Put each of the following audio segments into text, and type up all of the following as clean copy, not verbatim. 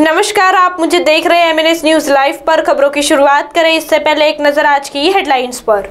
नमस्कार, आप मुझे देख रहे हैं एमएनएस न्यूज लाइव पर। खबरों की शुरुआत करें इससे पहले एक नजर आज की हेडलाइंस पर।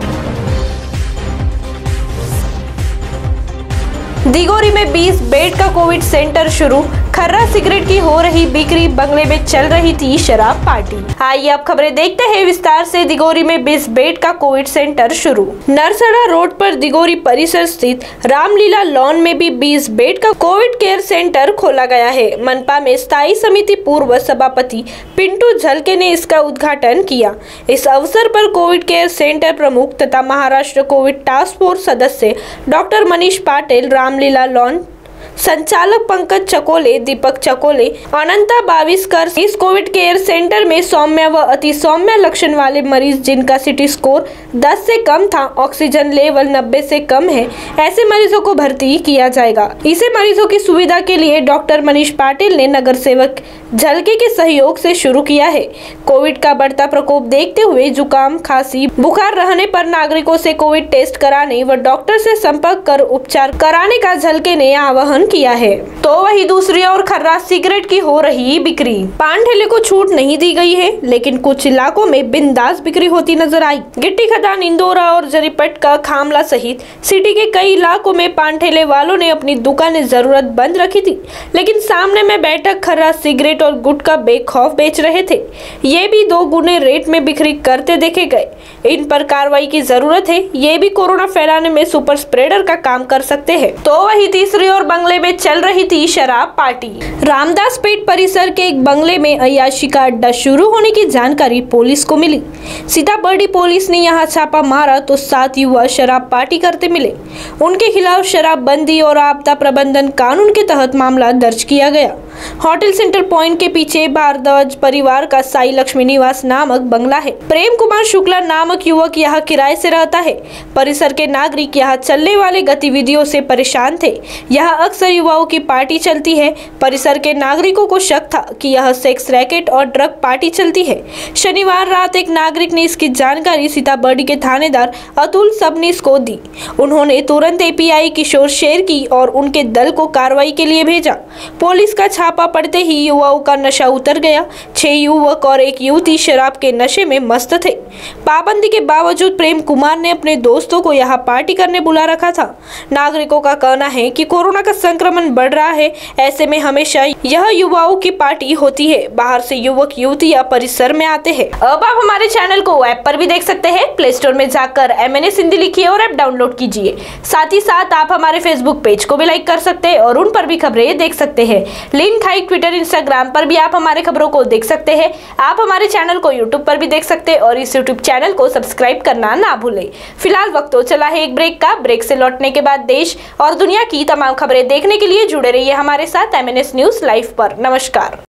दिगोरी में 20 बेड का कोविड सेंटर शुरू, खर्रा सिगरेट की हो रही बिक्री, बंगले में चल रही थी शराब पार्टी। आइए अब खबरें देखते हैं विस्तार से। दिगोरी में 20 बेड का कोविड सेंटर शुरू। नरसड़ा रोड पर दिगोरी परिसर स्थित रामलीला लॉन में भी 20 बेड का कोविड केयर सेंटर खोला गया है। मनपा में स्थायी समिति पूर्व सभापति पिंटू झलके ने इसका उद्घाटन किया। इस अवसर पर कोविड केयर सेंटर प्रमुख तथा महाराष्ट्र कोविड टास्क फोर्स सदस्य डॉक्टर मनीष पाटिल, रामलीला लॉन संचालक पंकज चकोले, दीपक चकोले, अनंता बाविस्कर इस कोविड केयर सेंटर में सौम्य व अति सौम्य लक्षण वाले मरीज जिनका सिटी स्कोर 10 से कम था, ऑक्सीजन लेवल 90 से कम है, ऐसे मरीजों को भर्ती किया जाएगा। इसे मरीजों की सुविधा के लिए डॉक्टर मनीष पाटिल ने नगर सेवक झलके के सहयोग से शुरू किया है। कोविड का बढ़ता प्रकोप देखते हुए जुकाम, खांसी, बुखार रहने पर नागरिकों से कोविड टेस्ट कराने व डॉक्टर से संपर्क कर उपचार कराने का झलके ने आह्वान किया है। तो वही दूसरी ओर खर्रा सिगरेट की हो रही बिक्री। पान ठेले को छूट नहीं दी गई है, लेकिन कुछ इलाकों में बिंदास बिक्री होती नजर आई। गिट्टी खदान, इंदौरा और जरीपटका, खामला सहित सिटी के कई इलाकों में पान ठेले वालों ने अपनी दुकानें जरूरत बंद रखी थी, लेकिन सामने में बैठक खर्रा सिगरेट और गुटखा बेखौफ बेच रहे थे। ये भी 2 गुने रेट में बिक्री करते देखे गए। इन पर कार्रवाई की जरूरत है। ये भी कोरोना फैलाने में सुपर स्प्रेडर का काम कर सकते हैं। तो वही तीसरी ओर बंगले में चल रही थी शराब पार्टी। रामदास पेट परिसर के एक बंगले में अय्याशी का अड्डा शुरू होने की जानकारी पुलिस को मिली। सीताबर्डी पुलिस ने यहां छापा मारा तो 7 युवक शराब पार्टी करते मिले। उनके खिलाफ शराबबंदी और आपदा प्रबंधन कानून के तहत मामला दर्ज किया गया। होटल सेंटर पॉइंट के पीछे भारद्वाज परिवार का साई लक्ष्मी निवास नामक बंगला है। प्रेम कुमार शुक्ला नामक युवक यहाँ किराए से रहता है। परिसर के नागरिक यहाँ चलने वाले गतिविधियों से परेशान थे। यहाँ अक्सर युवाओं की पार्टी चलती है। परिसर के नागरिकों को शक था कि यह सेक्स रैकेट और ड्रग पार्टी चलती है। शनिवार रात एक नागरिक ने इसकी जानकारी सीताबर्डी के थानेदार अतुल सबनीस को दी। उन्होंने तुरंत एपीआई किशोर शेर की और उनके दल को कार्रवाई के लिए भेजा। पुलिस का छापा पड़ते ही युवाओं का नशा उतर गया। 6 युवक और 1 युवती शराब के नशे में मस्त थे। पाबंदी के बावजूद प्रेम कुमार ने अपने दोस्तों को यहाँ पार्टी करने बुला रखा था। नागरिकों का कहना है कि कोरोना का संक्रमण बढ़ रहा है, ऐसे में हमेशा यह युवाओं की पार्टी होती है। बाहर से युवक युवतियां परिसर में आते हैं। अब आप हमारे चैनल को ऐप पर भी देख सकते हैं। प्ले स्टोर में जाकर एमएनएस हिंदी लिखिए और ऐप डाउनलोड कीजिए। साथ ही साथ आप हमारे फेसबुक पेज को भी लाइक कर सकते हैं और उन पर भी खबरें देख सकते हैं। लिंक है ट्विटर, इंस्टाग्राम पर भी आप हमारे खबरों को देख सकते हैं। आप हमारे चैनल को यूट्यूब पर भी देख सकते हैं और इस यूट्यूब चैनल को सब्सक्राइब करना ना भूलें। फिलहाल वक्त तो चला है एक ब्रेक का। ब्रेक से लौटने के बाद देश और दुनिया की तमाम खबरें देखने के लिए जुड़े रहिए हमारे साथ एमएनएस न्यूज लाइव पर। नमस्कार।